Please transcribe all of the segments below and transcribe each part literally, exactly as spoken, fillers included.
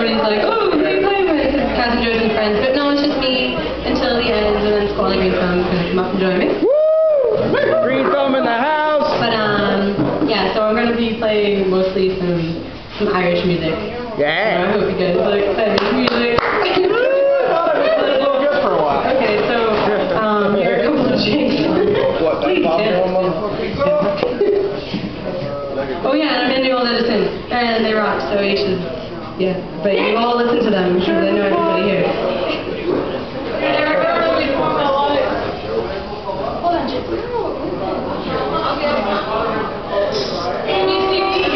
everybody's like, oh, who are you playing with? It's Cousin Joyce and friends. But no, it's just me until the end, and then Squally Green Thumb is going to come up and join me. Woo! Green Thumb in the house! But, um, yeah, so I'm going to be playing mostly some, some Irish music. Yeah! So I hope you guys like Irish music. Okay, so, um, here are a couple of changes. What, Please, oh yeah, and I'm in New Old Edison, and they rock, so you should, yeah. But you all listen to them, because I know everybody here. Hold on, just Can you see me?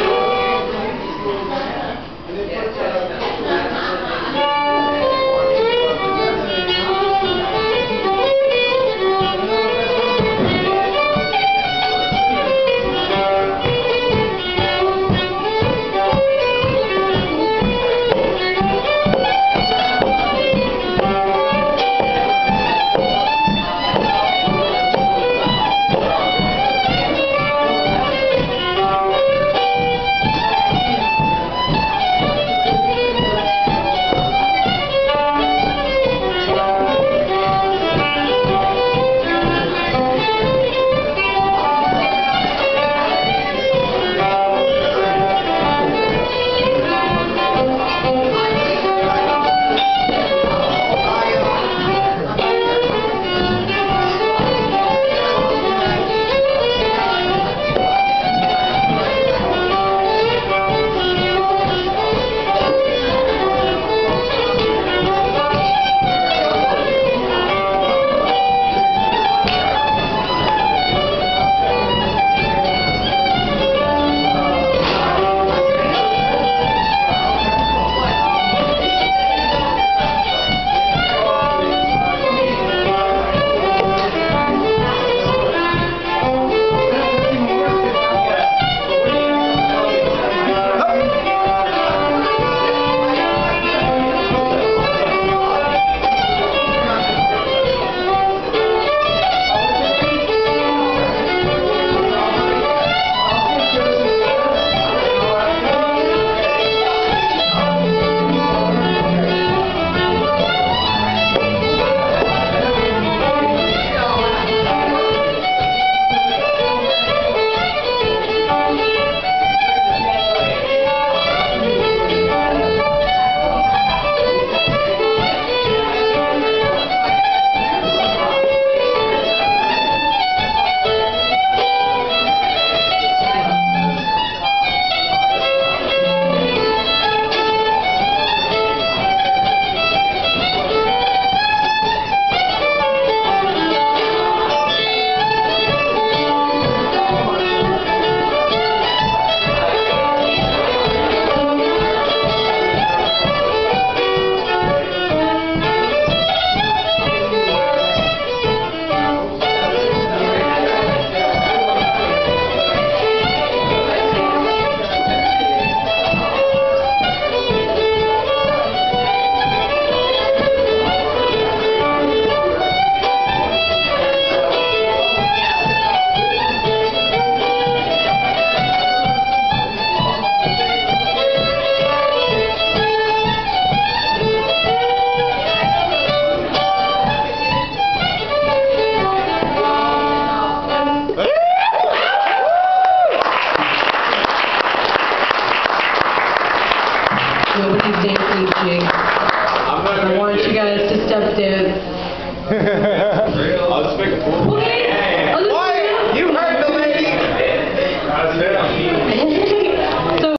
Nobody's dancing jig. I want you guys to step dance.